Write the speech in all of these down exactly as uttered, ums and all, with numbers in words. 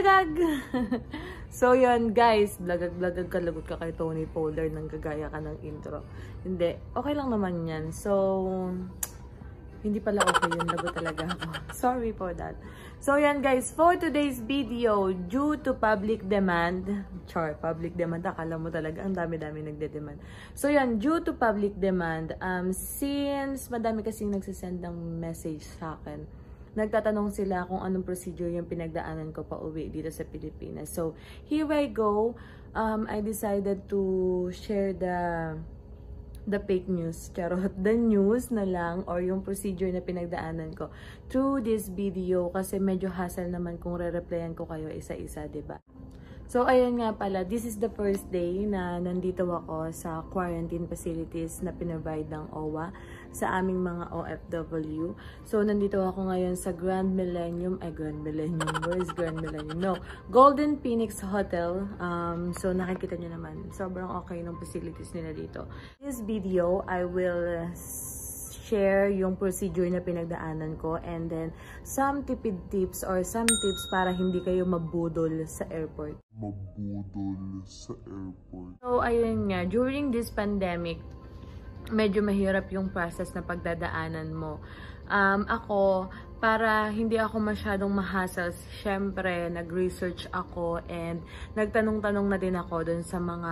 lagag! So yun guys, lagag-lagag ka, lagot ka kay Tony Pollard nang gagaya ka ng intro. Hindi, okay lang naman yan. So, hindi pala okay yun, lagot talaga ako. Sorry for that. So yan guys, for today's video, due to public demand, char, public demand, akala mo talaga, ang dami-dami nagde-demand. So yan, due to public demand, um, since madami kasing nagsisend ng message sa akin, nagtatanong sila kung anong procedure yung pinagdaanan ko pa uwi dito sa Pilipinas. So, here I go. Um, I decided to share the the fake news, charot, the news na lang or yung procedure na pinagdaanan ko through this video kasi medyo hassle naman kung re-replyan ko kayo isa-isa, diba? So, ayun nga pala, this is the first day na nandito ako sa quarantine facilities na pinrovide ng O W A sa aming mga O F W. So, nandito ako ngayon sa Grand Millennium, ay Grand Millennium, where is Grand Millennium? No, Golden Phoenix Hotel. Um, so, nakikita nyo naman, sobrang okay ng facilities nila dito. In this video, I will share yung procedure na pinagdaanan ko and then some tipid tips or some tips para hindi kayo mabudol sa airport. Mabudol sa airport. So, ayun nga, during this pandemic, medyo mahirap yung process na pagdadaanan mo. Um, ako, para hindi ako masyadong mahassle, syempre, nag-research ako and nagtanong-tanong na din ako dun sa mga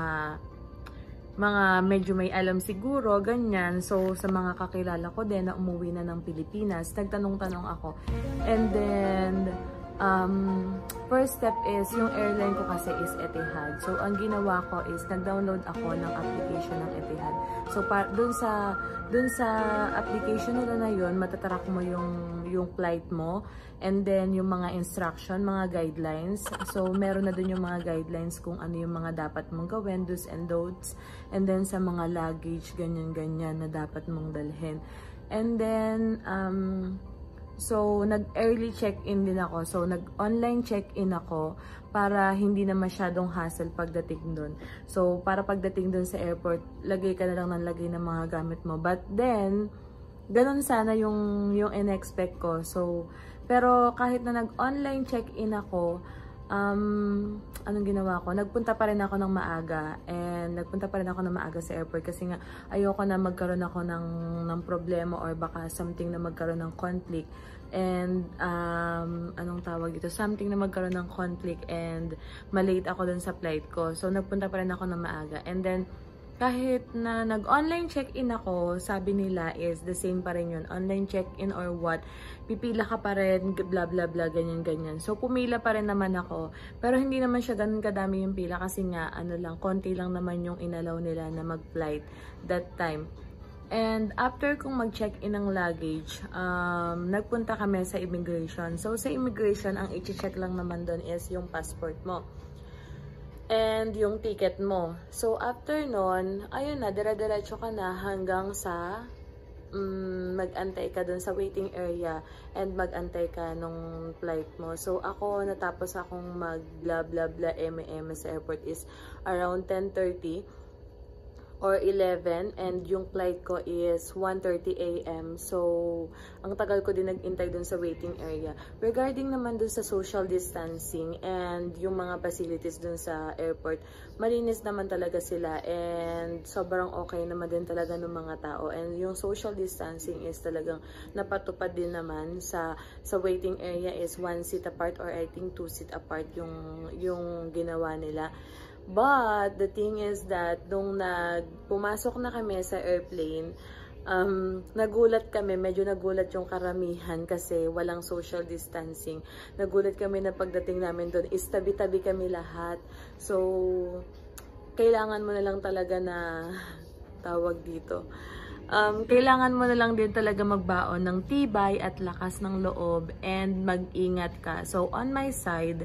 mga medyo may alam siguro, ganyan. So, sa mga kakilala ko din na umuwi na ng Pilipinas, nagtanong-tanong ako. And then, um, first step is, yung airline ko kasi is Etihad. So, ang ginawa ko is, nag-download ako ng application ng Etihad. So, pa, dun sa, dun sa application nila na yun, matatrack mo yung, yung flight mo. And then, yung mga instruction, mga guidelines. So, meron na dun yung mga guidelines kung ano yung mga dapat mong gawin, do's and don'ts. And then, sa mga luggage, ganyan-ganyan na dapat mong dalhin. And then, um, so, nag-early check-in din ako. So, nag-online check-in ako para hindi na masyadong hassle pagdating dun. So, para pagdating dun sa airport, lagay ka na lang ng lagay ng mga gamit mo. But then, ganun sana yung, yung in-expect ko. So, pero kahit na nag-online check-in ako, um, anong ginawa ko? Nagpunta pa rin ako ng maaga. And nagpunta pa rin ako ng maaga sa airport kasi nga ayoko na magkaroon ako ng, ng problema or baka something na magkaroon ng conflict. And, um, anong tawag dito? Something na magkaroon ng conflict and malate ako dun sa flight ko. So, nagpunta pa rin ako ng maaga. And then, kahit na nag-online check-in ako, sabi nila is the same pa rin yun. Online check-in or what, pipila ka pa rin, blah blah blah, ganyan-ganyan. So, pumila pa rin naman ako. Pero hindi naman siya ganun kadami yung pila kasi nga, ano lang, konti lang naman yung inalaw nila na mag-flight that time. And after kong mag-check-in ng luggage, um, nagpunta kami sa immigration. So, sa immigration, ang i-check lang naman doon is yung passport mo. And yung ticket mo. So, after nun, ayun na, dire-diretso ka na hanggang sa um, mag-antay ka dun sa waiting area and mag-antay ka nung flight mo. So, ako, natapos akong mag-blah blah blah M M sa airport is around ten thirty or eleven and yung flight ko is one thirty A M So, ang tagal ko din nag-intay dun sa waiting area. Regarding naman dun sa social distancing and yung mga facilities dun sa airport, malinis naman talaga sila and sobrang okay naman din talaga ng mga tao. And yung social distancing is talagang napatupad din naman sa sa waiting area is one seat apart or I think two seat apart yung, yung ginawa nila. But, the thing is that, nung nag, pumasok na kami sa airplane, um, nagulat kami, medyo nagulat yung karamihan kasi walang social distancing. Nagulat kami na pagdating namin doon, is tabi-tabi kami lahat. So, kailangan mo na lang talaga na, tawag dito, um, kailangan mo na lang din talaga magbaon ng tibay at lakas ng loob and mag-ingat ka. So, on my side,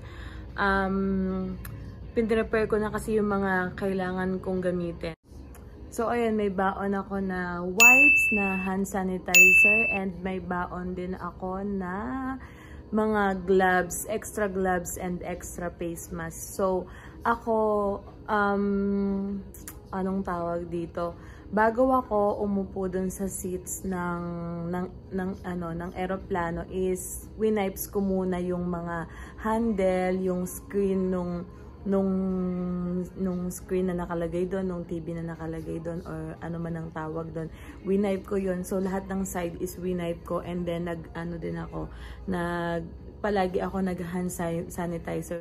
um, pinrepare ko na kasi yung mga kailangan kong gamitin. So, ayan, may baon ako na wipes, na hand sanitizer, and may baon din ako na mga gloves, extra gloves, and extra face mask. So, ako, um, anong tawag dito, bago ako umupo dun sa seats ng ng ng ano ng eroplano is winipes ko muna yung mga handle, yung screen nung nung nung screen na nakalagay doon, nung T V na nakalagay doon, or ano man ang tawag doon. Winipe ko yon. So lahat ng side is winipe ko, and then nag ano din ako, nag palagi ako nag hand sanitizer.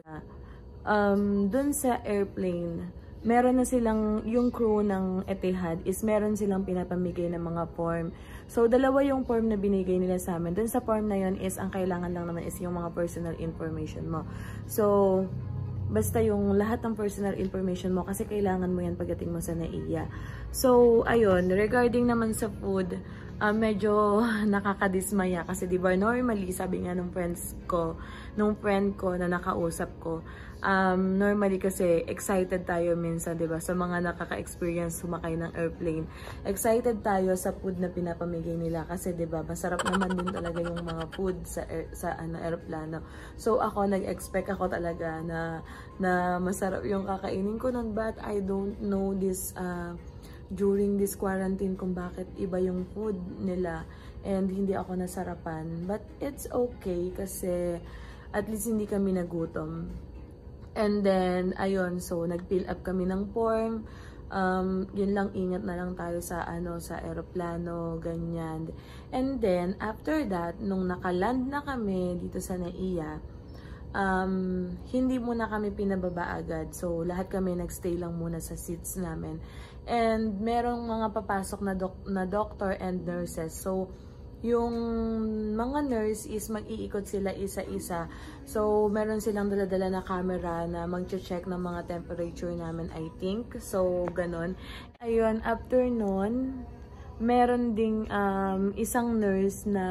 Um doon sa airplane, meron na silang, yung crew ng Etihad is meron silang pinapamigay ng mga form. So, dalawa yung form na binigay nila sa amin. Dun sa form na yon is, ang kailangan lang naman is yung mga personal information mo. So, basta yung lahat ng personal information mo, kasi kailangan mo yan pagdating mo sa N A I A. So, ayun, regarding naman sa food, uh, medyo nakakadismaya kasi diba normally, sabi nga nung friends ko, nung friend ko na nakausap ko, um, normally kasi excited tayo minsan, diba, sa mga nakaka-experience sumakay ng airplane. Excited tayo sa food na pinapamigay nila kasi diba, masarap naman din talaga yung mga food sa air, sa ano, aeroplano. So ako, nag-expect ako talaga na, na masarap yung kakainin ko nun, but I don't know this uh, during this quarantine kung bakit iba yung food nila and hindi ako nasarapan. But it's okay kasi at least hindi kami nagutom. And then, ayun, so nag-fill up kami ng form. Um, yun lang, ingat na lang tayo sa ano, sa eroplano, ganyan. And then, after that, nung nakaland na kami dito sa N A I A, um, hindi muna kami pinababa agad. So, lahat kami nagstay lang muna sa seats namin. And merong mga papasok na, doc na doctor and nurses. So, yung mga nurse is mag-iikot sila isa-isa. So, meron silang dala-dala na camera na mag-check ng mga temperature namin, I think. So, ganon. Ayun, after nun, meron ding um, isang nurse na,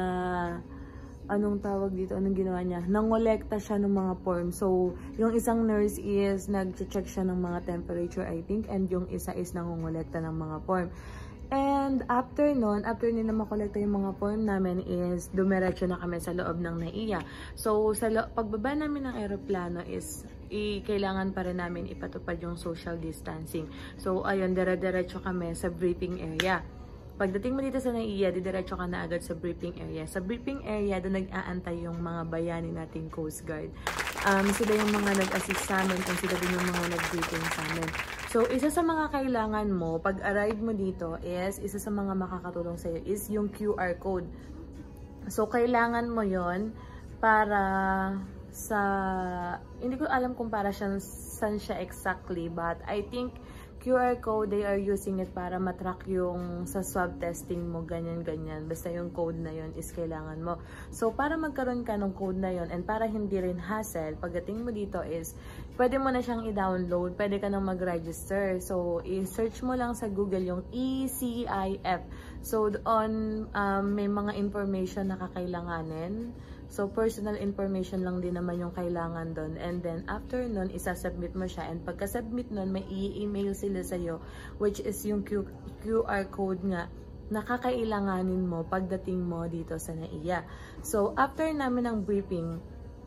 anong tawag dito, anong ginawa niya? Nangolekta siya ng mga form. So, yung isang nurse is nag-check siya ng mga temperature, I think, and yung isa is nangongolekta ng mga form. And after nun, after nila makolekta yung mga form namin is dumiretso na kami sa loob ng N A I A. So, sa pagbaba namin ng aeroplano is i kailangan pa rin namin ipatupad yung social distancing. So, ayun, dire-diretso kami sa briefing area. Pagdating mo dito sa N A I A, didiretso ka na agad sa briefing area. Sa briefing area, doon nag-aantay yung mga bayani nating Coast Guard. Um, sila yung mga nag-assist sa amin, kung sila din yung mga nag-briefing sa amin. So, isa sa mga kailangan mo, pag arrive mo dito is, isa sa mga makakatulong sa'yo is yung Q R code. So, kailangan mo yon para sa, hindi ko alam kung para siya, saan siya exactly, but I think Q R code, they are using it para matrack yung sa swab testing mo, ganyan-ganyan. Basta yung code na yun is kailangan mo. So, para magkaroon ka ng code na yun and para hindi rin hassle, pagdating mo dito is, pwede mo na siyang i-download, pwede ka nang mag-register. So, i-search mo lang sa Google yung E C I F. So, doon um, may mga information na kakailanganin. So, personal information lang din naman yung kailangan doon. And then, after nun, isasubmit mo siya. And pagka-submit nun, may i-email sila sa'yo, which is yung Q R code nga, na kakailanganin mo pagdating mo dito sa N A I A. So, after namin ng briefing,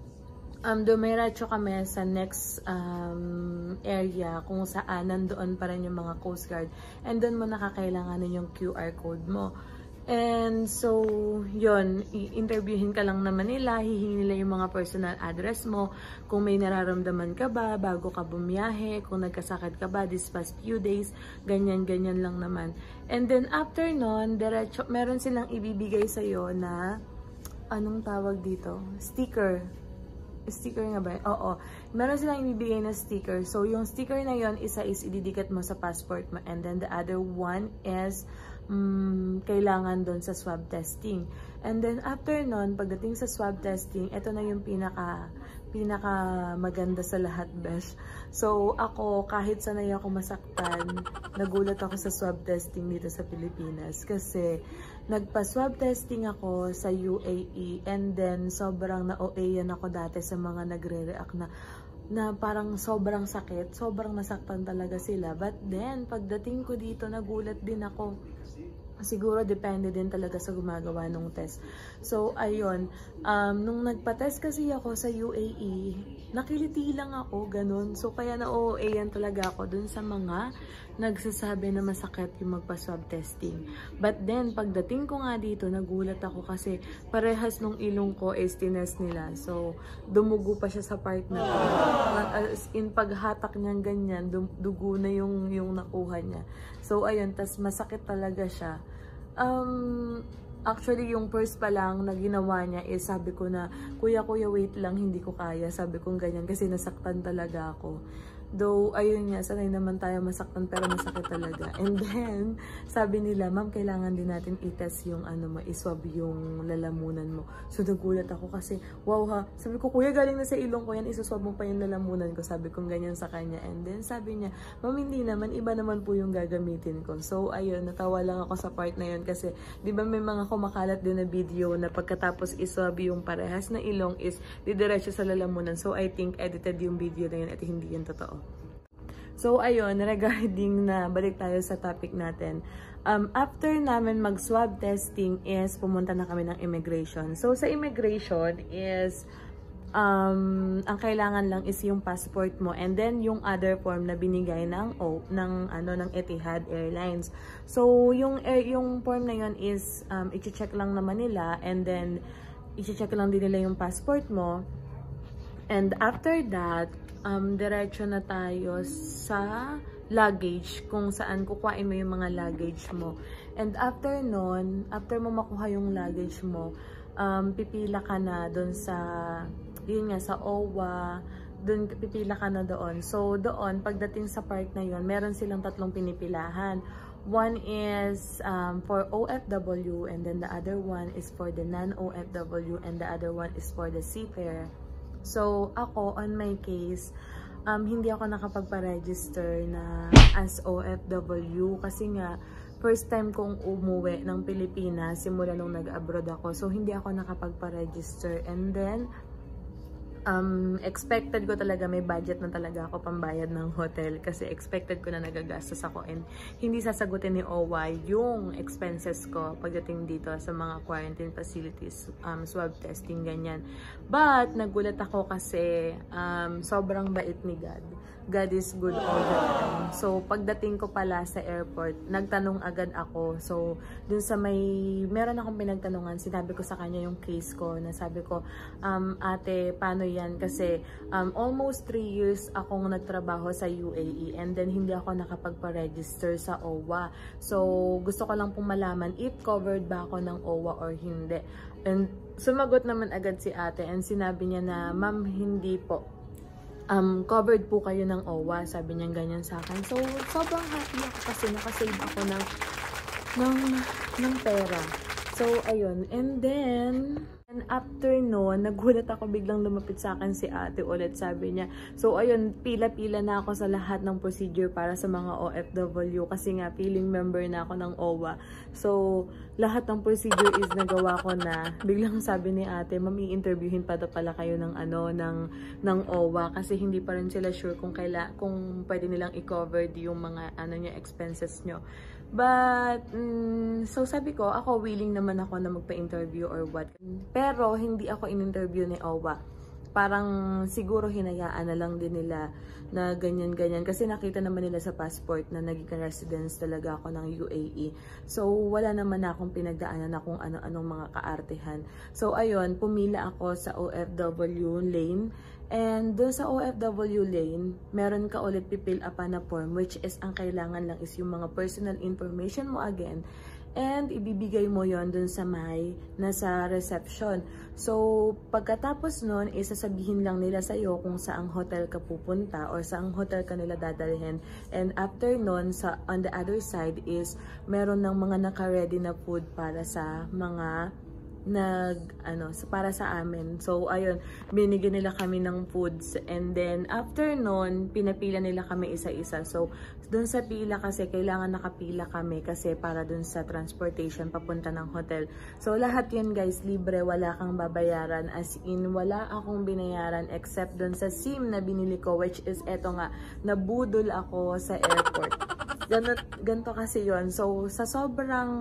um, dumiretso kami sa next um, area kung saan nandoon pa rin yung mga Coast Guard. And doon mo nakakailanganin yung Q R code mo. And so, yun, i-interviewin ka lang naman nila, hihingi nila yung mga personal address mo, kung may nararamdaman ka ba, bago ka bumiyahe, kung nagkasakit ka ba this past few days, ganyan-ganyan lang naman. And then, after nun, diretso, meron silang ibibigay sa'yo na, anong tawag dito? Sticker. Sticker nga ba? Oo. Meron silang ibibigay na sticker. So, yung sticker na yon, isa is ididikit mo sa passport mo, and then the other one is Um, kailangan doon sa swab testing. And then after nun, pagdating sa swab testing, ito na yung pinaka pinaka maganda sa lahat, besh. So ako, kahit sanay ako masaktan, nagulat ako sa swab testing dito sa Pilipinas kasi nagpa-swab testing ako sa U A E, and then sobrang na-O A yan ako dati sa mga nagre-react na na parang sobrang sakit, sobrang nasaktan talaga sila. But then, pagdating ko dito, nagulat din ako. Siguro depende din talaga sa gumagawa ng test. So, ayun. Um, nung nagpa-test kasi ako sa U A E, nakiliti lang ako, ganun. So, kaya na-O A yan talaga ako dun sa mga nagsasabi na masakit yung magpa-swab testing. But then, pagdating ko nga dito, nagulat ako kasi parehas nung ilong ko is tinest nila. So, dumugo pa siya sa part na to. As in, paghatak niyang ganyan, dugo na yung, yung nakuha niya. So, ayun, tas masakit talaga siya. Um... Actually, yung first pa lang na ginawa niya is sabi ko na, kuya, kuya, wait lang, hindi ko kaya. Sabi kong ganyan kasi nasaktan talaga ako. Though, ayun nga, sanay naman tayo masaktan pero masakit talaga. And then, sabi nila, ma'am, kailangan din natin i-test yung ano mo, iswab yung lalamunan mo. So, nagulat ako kasi, wow ha. Sabi ko, kuya, galing na sa ilong ko yan, isuswab mo pa yung lalamunan ko. Sabi kong ganyan sa kanya. And then, sabi niya, ma'am, hindi naman, iba naman po yung gagamitin ko. So, ayun, natawa lang ako sa part na yun kasi, di ba may mga kumakalat din na video na pagkatapos iswab yung parehas na ilong is didiretso sa lalamunan. So, I think edited yung video na yun at hindi yun totoo. So, ayun, regarding na, balik tayo sa topic natin. Um, after namin mag-swab testing is, pumunta na kami ng immigration. So, sa immigration is, um, ang kailangan lang is yung passport mo and then yung other form na binigay ng, oh, ng, ano, ng Etihad Airlines. So, yung, eh, yung form na yun is, um, i-check lang naman nila and then, i-check lang din nila yung passport mo. And after that, um, diretso na tayo sa luggage, kung saan kukuhain mo yung mga luggage mo. And after nun, after mo makuha yung luggage mo, um, pipila ka na doon sa, yun nga, sa O W A, doon pipila ka na doon. So, doon, pagdating sa part na yun, meron silang tatlong pinipilahan. One is um, for O F W, and then the other one is for the non-O F W, and the other one is for the seafarer. So, ako, on my case, um, hindi ako nakapagpa-register na as O F W kasi nga, first time kong umuwi ng Pilipinas simula nung nag-abroad ako. So, hindi ako nakapagpa-register. And then, um, expected ko talaga, may budget na talaga ako pambayad ng hotel kasi expected ko na nagagastos ako and hindi sasagutin ni O W A yung expenses ko pagdating dito sa mga quarantine facilities, um, swab testing, ganyan. But, nagulat ako kasi um, sobrang bait ni God. God is good all the time. So, pagdating ko pala sa airport, nagtanong agad ako. So, dun sa may, meron akong pinagtanungan, sinabi ko sa kanya yung case ko, na sabi ko, um, ate, paano yan? Kasi, um, almost three years akong nagtrabaho sa U A E and then hindi ako nakapagpa-register sa O W A. So, gusto ko lang pong malaman if covered ba ako ng O W A or hindi. And, sumagot naman agad si ate and sinabi niya na, ma'am, hindi po. Um, covered po kayo ng O W A, sabi niya ganyan sa akin. So, sobrang happy ako kasi nakasave ako ng, ng, ng pera. So, ayun. And then, and after noon, nagulat ako, biglang lumapit sa akin si ate ulit. Sabi niya, so ayun, pila-pila na ako sa lahat ng procedure para sa mga O F W kasi nga, feeling member na ako ng O W A. So, lahat ng procedure is nagawa ko na. Biglang sabi ni ate, ma'am, i-interviewin pa daw pala kayo ng ano, ng, ng O W A kasi hindi pa rin sila sure kung, kaila, kung pwede nilang i-cover yung mga ano niya, expenses nyo. But, mm, so sabi ko, ako willing naman ako na magpa-interview or what. Pero, hindi ako in-interview ni O W A. Parang siguro hinayaan na lang din nila na ganyan-ganyan. Kasi nakita naman nila sa passport na naging residence talaga ako ng U A E. So, wala naman na akong pinagdaanan na kung ano-anong mga kaartehan. So, ayun, pumila ako sa O F W lane. And doon sa O F W lane, meron ka ulit pipil up na form, which is ang kailangan lang is yung mga personal information mo again. And ibibigay mo yon dun sa may nasa reception. So, pagkatapos nun, isasabihin lang nila sa'yo kung saang hotel ka pupunta or saang hotel ka nila dadalhin. And after nun, sa, on the other side is meron ng mga naka-ready na food para sa mga nag ano para sa amin. So ayun, binigyan nila kami ng foods and then after noon pinapila nila kami isa-isa. So doon sa pila kasi kailangan nakapila kami kasi para doon sa transportation papunta ng hotel. So lahat 'yun guys libre, wala kang babayaran, as in wala akong binayaran except doon sa SIM na binili ko, which is eto nga, nabudol ako sa airport. Ganto, ganto kasi 'yon. So sa sobrang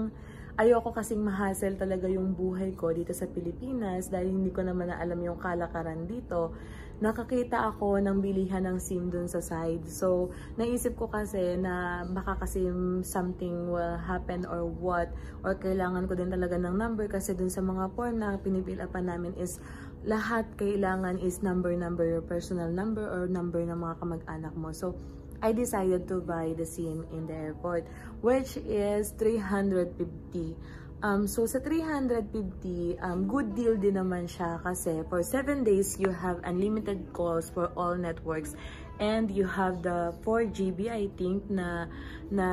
ayoko kasing mahassle talaga yung buhay ko dito sa Pilipinas dahil hindi ko naman na alam yung kalakaran dito. nakakita ako ng bilihan ng SIM dun sa side. So, naisip ko kasi na baka kasi something will happen or what, or kailangan ko din talaga ng number kasi dun sa mga form na pinipil upan namin is lahat kailangan is number, number, your personal number or number ng mga kamag-anak mo. So, I decided to buy the SIM in the airport, which is three hundred fifty. Um, so, sa three hundred fifty, um, good deal din naman siya kasi for seven days, you have unlimited calls for all networks and you have the four G B, I think, na, na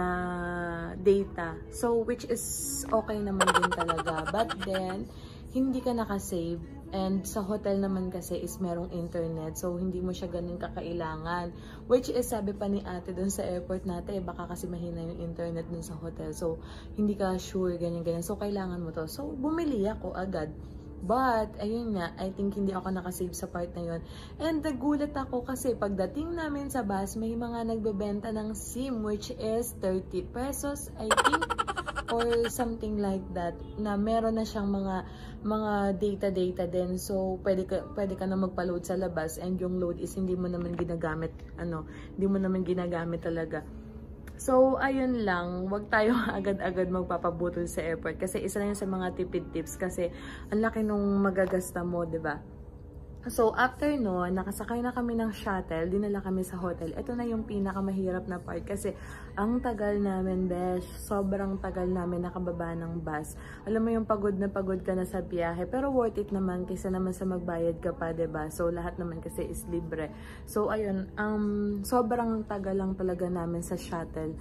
data. So, which is okay naman din talaga. But then, hindi ka nakasave. And sa hotel naman kasi is merong internet. So, hindi mo siya ganun kakailangan. Which is, sabi pa ni ate dun sa airport natin, eh, baka kasi mahina yung internet dun sa hotel. So, hindi ka sure, ganyan-ganyan. So, kailangan mo to. So, bumili ako agad. But, ayun nga, I think hindi ako nakasave sa part na yun. And nagulat ako kasi pagdating namin sa bus, may mga nagbebenta ng SIM which is thirty pesos, I think. Or something like that, na meron na siyang mga mga data-data din. So, pwede ka, pwede ka na magpa-load sa labas and yung load is hindi mo naman ginagamit, ano, hindi mo naman ginagamit talaga. So, ayun lang, wag tayo agad-agad magpapabutol sa airport kasi isa na yun sa mga tipid tips kasi ang laki nung magagasta mo, 'di ba? So, after no, nakasakay na kami ng shuttle, dinala kami sa hotel. Ito na yung pinakamahirap na part kasi ang tagal namin, besh. Sobrang tagal namin nakababa ng bus. Alam mo yung pagod na pagod ka na sa biyahe, pero worth it naman kaysa naman sa magbayad ka pa, diba? So, lahat naman kasi is libre. So, ayun, um, sobrang tagal lang talaga namin sa shuttle.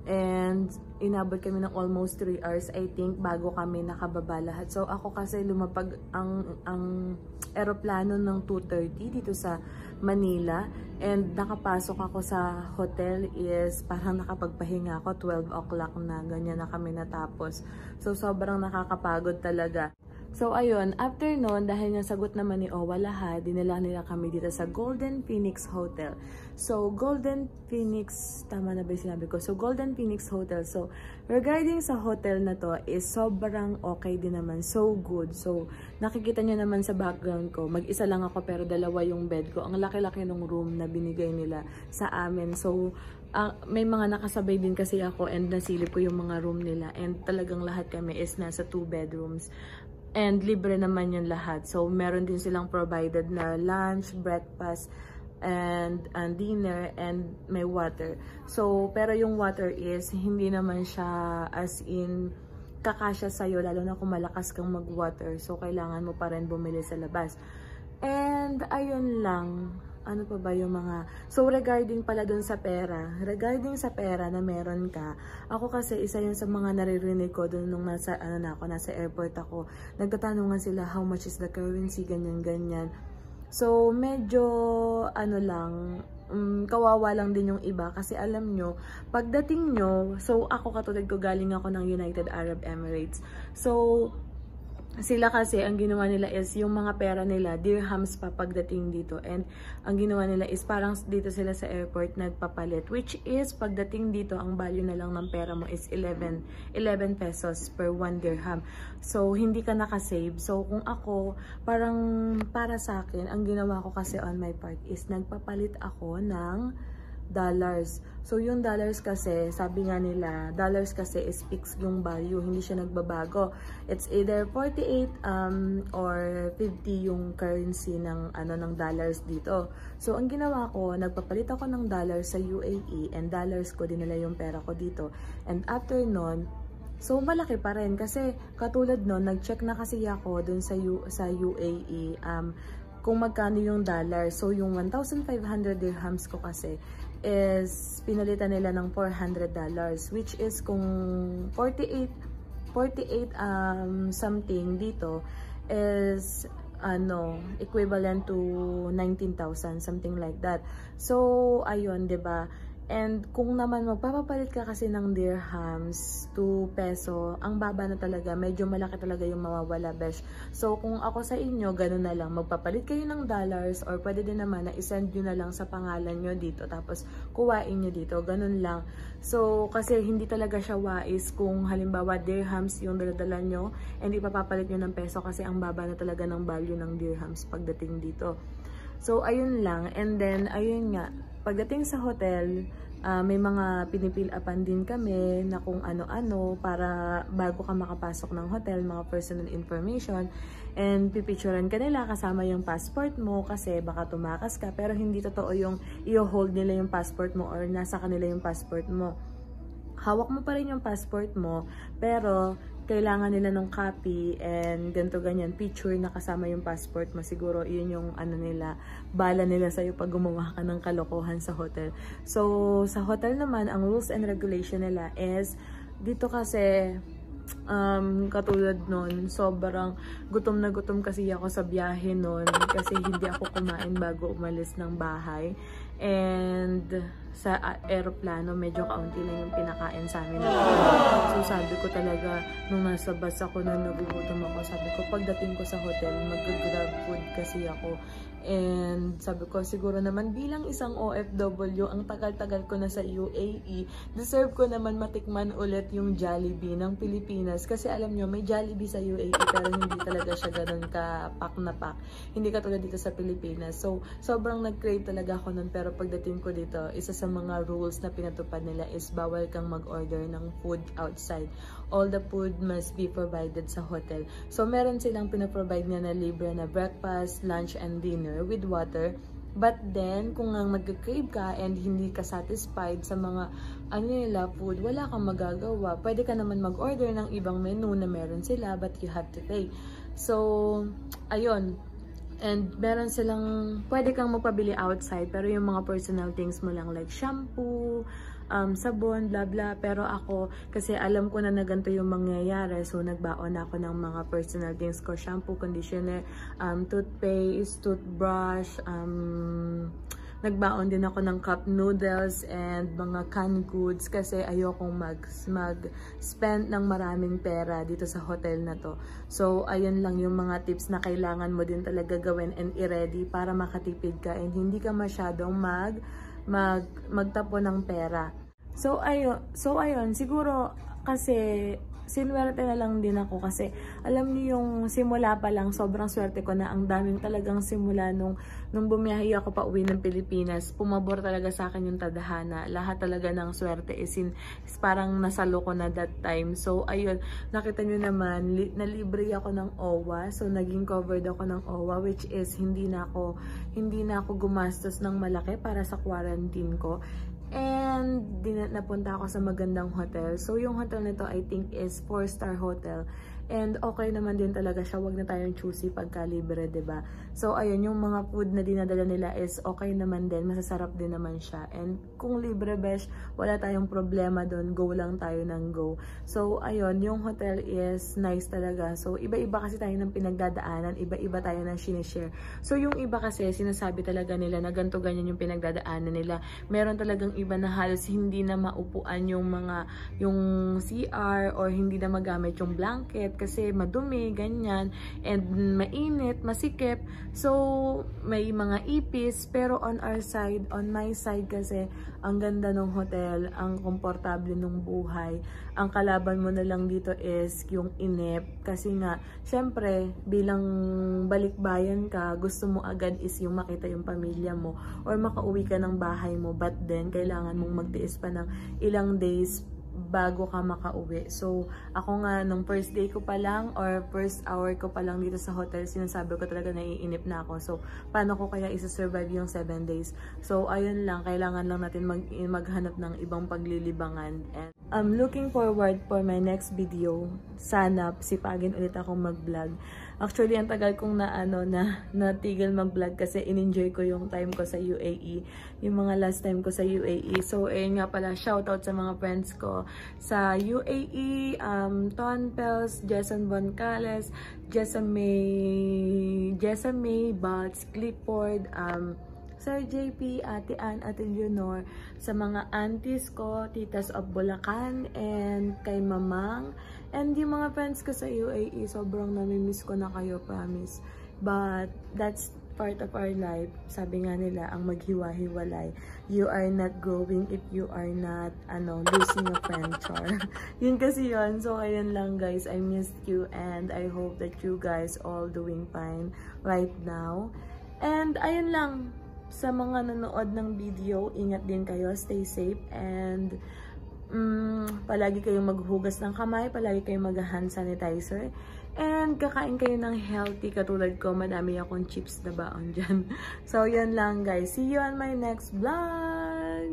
And inabot kami ng almost three hours, I think, bago kami nakababa lahat. So, ako kasi lumapag ang, ang aeroplano ng two thirty dito sa Manila. And nakapasok ako sa hotel is parang nakapagpahinga ako, twelve o'clock na, ganyan na kami natapos. So, sobrang nakakapagod talaga. So, ayun, after nun, dahil nga sagot naman ni Owa lahat, dinala nila kami dito sa Golden Phoenix Hotel. So, Golden Phoenix, tama na ba yung sinabi ko? So, Golden Phoenix Hotel. So, regarding sa hotel na to, is sobrang okay din naman. So, good. So, nakikita nyo naman sa background ko, mag-isa lang ako pero dalawa yung bed ko. Ang laki-laki ng room na binigay nila sa amin. So, uh, may mga nakasabay din kasi ako and nasilip ko yung mga room nila. And talagang lahat kami is nasa two bedrooms. And libre naman yung lahat. So, meron din silang provided na lunch, breakfast, and, and dinner, and may water. So, pero yung water is, hindi naman siya as in kakasya sa'yo, lalo na kung malakas kang mag-water. So, kailangan mo pa rin bumili sa labas. And, ayun lang. Ano pa ba yung mga... So, regarding pala dun sa pera, regarding sa pera na meron ka, ako kasi isa yun sa mga naririnig ko dun nung nasa, ano na ako, nasa airport ako. Nagtatanungan sila, how much is the currency, ganyan-ganyan. So, medyo, ano lang, um, kawawa lang din yung iba kasi alam nyo, pagdating nyo, so ako katulad ko, galing ako ng United Arab Emirates. So, sila kasi, ang ginawa nila is, yung mga pera nila, dirhams pa pagdating dito. And, ang ginawa nila is, parang dito sila sa airport nagpapalit. Which is, pagdating dito, ang value na lang ng pera mo is eleven pesos per one dirham. So, hindi ka nakasave. So, kung ako, parang para sa akin, ang ginawa ko kasi on my part is, nagpapalit ako ng dollars. So, yung dollars kasi, sabi nga nila, dollars kasi is fixed yung value, hindi siya nagbabago. It's either forty-eight um, or fifty yung currency ng, ano, ng dollars dito. So, ang ginawa ko, nagpapalit ako ng dollars sa U A E and dollars ko, dinala yung pera ko dito. And after nun, so, malaki pa rin kasi katulad nun, nag-check na kasi ako dun sa, U, sa U A E um, kung magkano yung dollar. So, yung one thousand five hundred dirhams ko kasi is pinalitan nila ng four hundred dollars, which is kung forty-eight um, something dito is ano, equivalent to nineteen thousand, something like that. So, ayun, 'di ba? And kung naman magpapapalit ka kasi ng dirhams to peso, ang baba na talaga, medyo malaki talaga yung mawawala, besh. So, kung ako sa inyo, ganun na lang, magpapalit kayo ng dollars or pwede din naman na isend nyo na lang sa pangalan nyo dito, tapos kuwain nyo dito, ganun lang. So, kasi hindi talaga siya wais kung halimbawa dirhams yung daladala nyo, and ipapapalit nyo ng peso kasi ang baba na talaga ng value ng dirhams pagdating dito. So, ayun lang. And then, ayun nga, pagdating sa hotel, Uh, may mga pinipil-upan din kami na kung ano-ano para bago ka makapasok ng hotel, mga personal information. And pipicturean ka nila kasama yung passport mo kasi baka tumakas ka. Pero hindi totoo yung i-hold nila yung passport mo or nasa kanila yung passport mo. Hawak mo pa rin yung passport mo, pero kailangan nila ng copy and ganto ganyan, picture na kasama yung passport mo. Siguro yun yung ano nila, bala nila sa'yo pag gumawa ka ng kalokohan sa hotel. So, sa hotel naman, ang rules and regulation nila is, dito kasi, um, katulad nun, sobrang gutom na gutom kasi ako sa biyahe nun kasi hindi ako kumain bago umalis ng bahay. And sa aeroplano, medyo kaunti lang yung pinakain sa amin. So sabi ko talaga, nung nasa bus ako na nagugutom ako, sabi ko pagdating ko sa hotel, mag-grab food kasi ako. And sabi ko, siguro naman bilang isang O F W, ang tagal-tagal ko na sa U A E, deserve ko naman matikman ulit yung Jollibee ng Pilipinas. Kasi alam nyo, may Jollibee sa U A E pero hindi talaga siya ganun ka-pack na pack. Hindi katulad dito sa Pilipinas. So, sobrang nag-crave talaga ako nun. Pero pagdating ko dito, isa sa mga rules na pinatupad nila is bawal kang mag-order ng food outside. All the food must be provided sa hotel. So, meron silang pinaprovide niya na libre na breakfast, lunch, and dinner with water. But then, kung nga mag-crave ka and hindi ka satisfied sa mga ano nila food, wala kang magagawa. Pwede ka naman mag-order ng ibang menu na meron sila, but you have to pay. So, ayun. And meron silang, pwede kang magpabili outside, pero yung mga personal things mo lang like shampoo, um, sabon, blah blah. Pero ako, kasi alam ko na na ganito yung mangyayari, so nagbaon ako ng mga personal things ko, shampoo, conditioner, um, toothpaste, toothbrush, um, nagbaon din ako ng cup noodles and mga canned goods kasi ayokong mag-spend mag ng maraming pera dito sa hotel na to. So, ayun lang yung mga tips na kailangan mo din talaga gawin and i-ready para makatipid ka and hindi ka masyadong mag, mag, magtapo ng pera. So, ayun, so, ayun siguro kasi sinwerte na lang din ako kasi alam niyo yung simula pa lang sobrang swerte ko na ang daming talagang simula nung, nung bumiyahe ako pa uwi ng Pilipinas. Pumabor talaga sa akin yung tadhana. Lahat talaga ng swerte is, in, is parang nasalo ko na that time. So ayun, nakita niyo naman li, nalibre ako ng O W A. So naging covered ako ng O W A, which is hindi na ako hindi na ako gumastos ng malaki para sa quarantine ko. And din napunta ako sa magandang hotel. So yung hotel nito I think is four star hotel. And okay naman din talaga siya. Wag na tayong choosy pagka libre, diba? So ayun, yung mga food na dinadala nila is okay naman din. Masasarap din naman siya. And kung libre, besh, wala tayong problema doon. Go lang tayo ng go. So ayun, yung hotel is nice talaga. So iba-iba kasi tayo ng pinagdadaanan. Iba-iba tayo ng sinishare. So yung iba kasi sinasabi talaga nila na ganito ganyan yung pinagdadaanan nila. Meron talagang iba na halos hindi na maupuan yung mga yung C R or hindi na magamit yung blanket kasi madumi, ganyan, and mainit, masikip. So, may mga ipis, pero on our side, on my side kasi, ang ganda ng hotel, ang komportable ng buhay. Ang kalaban mo na lang dito is yung inip. Kasi nga, syempre, bilang balikbayan ka, gusto mo agad is yung makita yung pamilya mo or makauwi ka ng bahay mo, but then, kailangan mong magtiis pa ng ilang days bago ka makauwi. So, ako nga, nung first day ko pa lang or first hour ko pa lang dito sa hotel, sinasabi ko talaga naiinip na ako. So, paano ko kaya isa-survive yung seven days? So, ayun lang, kailangan lang natin mag maghanap ng ibang paglilibangan. And I'm looking forward for my next video. Sana, sipagin ulit akong mag-vlog. Actually, ang tagal kong na, ano, na natigil mag-vlog kasi in-enjoy ko yung time ko sa U A E. Yung mga last time ko sa U A E. So, ayun nga pala, shoutout sa mga friends ko sa U A E, um, Ton Pels, Jason Boncales, Jessa May, Jessa May, Baltz, Clifford, um, Sir J P, Ate Ann, Ate Leonor, sa mga aunties ko, titas of Bulacan, and kay Mamang, and yung mga friends ko sa U A E, sobrang namimiss ko na kayo, promise. But, that's part of our life. Sabi nga nila, ang maghiwa-hiwalay. You are not growing if you are not, ano, losing a friend, char. Yun kasi yun. So, ayun lang, guys. I missed you, and I hope that you guys all doing fine right now. And ayun lang, sa mga nanood ng video, ingat din kayo, stay safe, and um, palagi kayong maghugas ng kamay, palagi kayong mag-hand sanitizer, and kakain kayo ng healthy katulad ko. Madami akong chips na baon dyan. So yan lang guys, see you on my next vlog!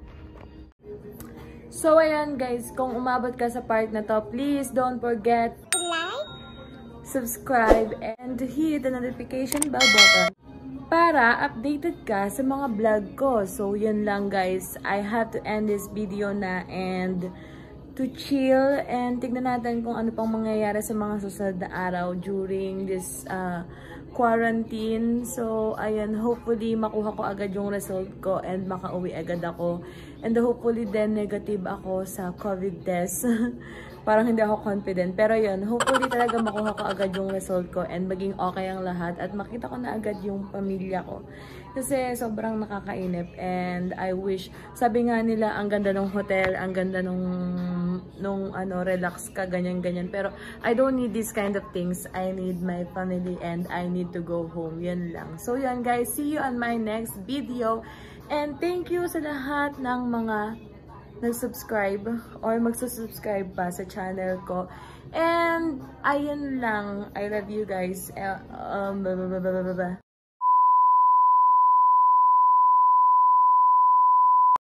So ayan guys, kung umabot ka sa part na to, please don't forget to like, subscribe, and hit the notification bell button para updated ka sa mga vlog ko. So yun lang guys, I have to end this video na and to chill and tignan natin kung ano pang mangyayari sa mga susunod na araw during this uh, quarantine. So ayan, hopefully makuha ko agad yung result ko and makauwi agad ako. And hopefully then negative ako sa COVID test. Parang hindi ako confident. Pero yun, hopefully talaga makuha ko agad yung result ko and maging okay ang lahat at makita ko na agad yung pamilya ko. Kasi sobrang nakakainip and I wish, sabi nga nila ang ganda ng hotel, ang ganda nung, nung ano, relax ka, ganyan-ganyan. Pero I don't need this kind of things. I need my family and I need to go home. Yun lang. So yun guys, see you on my next video. And thank you sa lahat ng mga nag-subscribe or magsusubscribe pa sa channel ko. And ayun lang. I love you guys. Uh, um, blah, blah, blah, blah, blah.